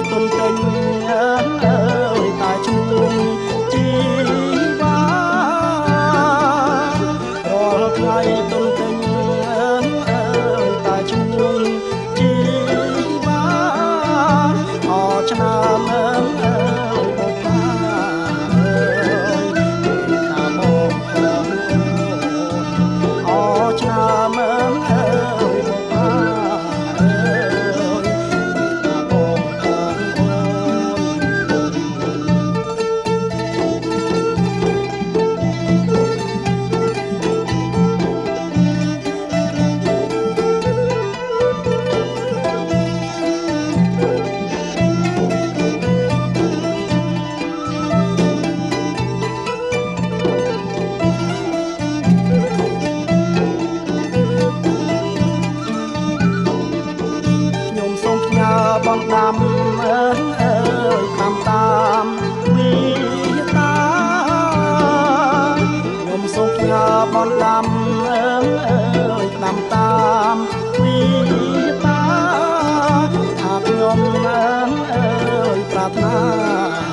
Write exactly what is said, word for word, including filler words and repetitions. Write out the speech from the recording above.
ទុនទិញអើយតាជួងជីវ៉ារាល់ថ្ងៃទុនទិញអើយតាជួងជីវ៉ាអឆ្នាំអើយបុប្ផាអើយពេលខាមកអឆ្នាំអើយបុប្ផាបងដាំអើយអើយតាមតាមវិតាខ្ញុំសូមផ្ញើបងដាំអើយអើយតាមតាមវិតាថាខ្ញុំអើយអើយប្រាថ្នា